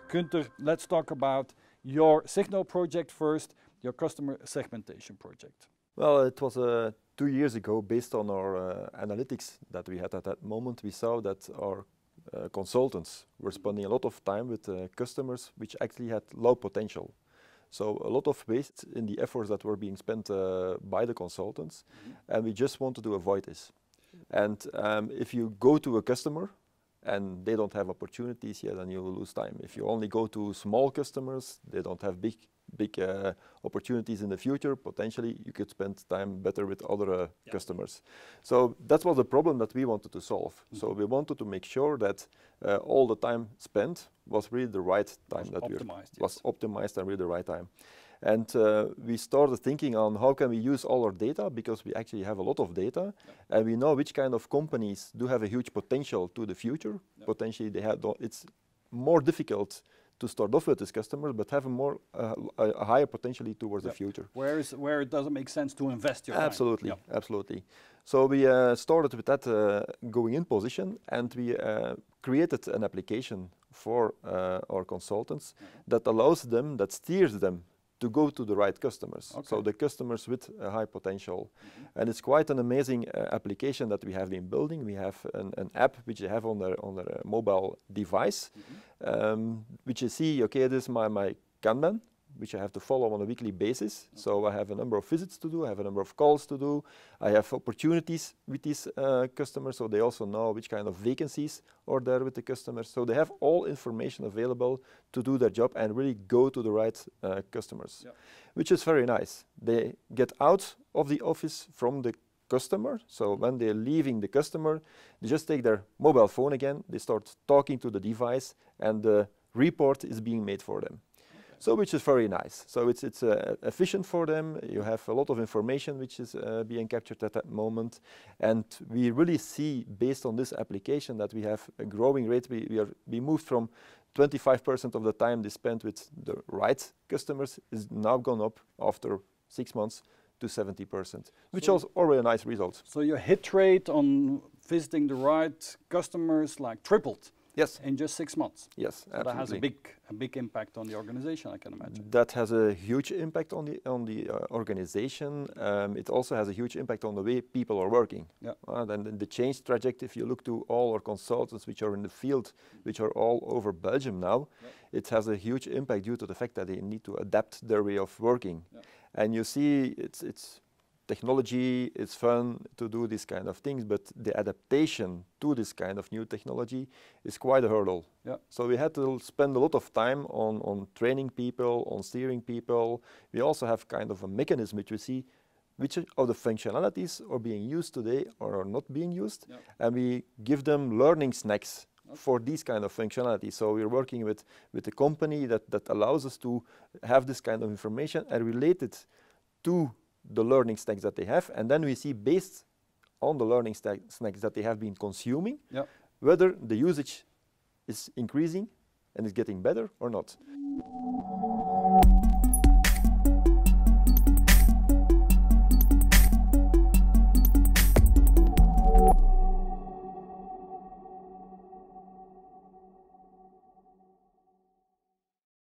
Gunther, let's talk about your Signal project first, your customer segmentation project. Well, it was 2 years ago, based on our analytics that we had at that moment. We saw that our consultants were spending a lot of time with customers which actually had low potential. So a lot of waste in the efforts that were being spent by the consultants, and we just wanted to avoid this. And if you go to a customer and they don't have opportunities, yeah, then you will lose time. If you only go to small customers, they don't have big opportunities in the future. Potentially, you could spend time better with other customers. So that was the problem that we wanted to solve. So we wanted to make sure that all the time spent was really the right time, was optimized and really the right time. And we started thinking on how can we use all our data, because we actually have a lot of data, and we know which kind of companies do have a huge potential to the future. Potentially, it's more difficult to start off with this customer, but have a higher potentially towards the future. Where it doesn't make sense to invest your time. Absolutely, absolutely. So we started with that going in position, and we created an application for our consultants that allows them, that steers them to go to the right customers. So the customers with a high potential. And it's quite an amazing application that we have been building. We have an app which you have on their mobile device, which you see, okay, this is my Kanban, which I have to follow on a weekly basis. So I have a number of visits to do, I have a number of calls to do, I have opportunities with these customers, so they also know which kind of vacancies are there with the customers. So they have all information available to do their job and really go to the right customers, which is very nice. They get out of the office from the customer, so when they're leaving the customer, they just take their mobile phone again, they start talking to the device, and the report is being made for them. So which is very nice. So it's efficient for them. You have a lot of information which is being captured at that moment. And we really see, based on this application, that we have a growing rate. We moved from 25% of the time they spent with the right customers is now gone up after 6 months to 70%, which is already a nice result. So your hit rate on visiting the right customers like tripled. Yes. In just 6 months. Yes, so absolutely. that has a big impact on the organization, I can imagine. That has a huge impact on the organization. It also has a huge impact on the way people are working. Then the change trajectory, if you look to all our consultants which are in the field, which are all over Belgium now, it has a huge impact due to the fact that they need to adapt their way of working. And you see, it's technology, it's fun to do these kind of things, but the adaptation to this kind of new technology is quite a hurdle. So we had to spend a lot of time on training people, on steering people. We also have kind of a mechanism which we see which of the functionalities are being used today or are not being used, and we give them learning snacks for these kind of functionalities. So we're working with a company that allows us to have this kind of information and relate it to the learning stacks that they have, and then we see, based on the learning snacks that they have been consuming, whether the usage is increasing and is getting better or not.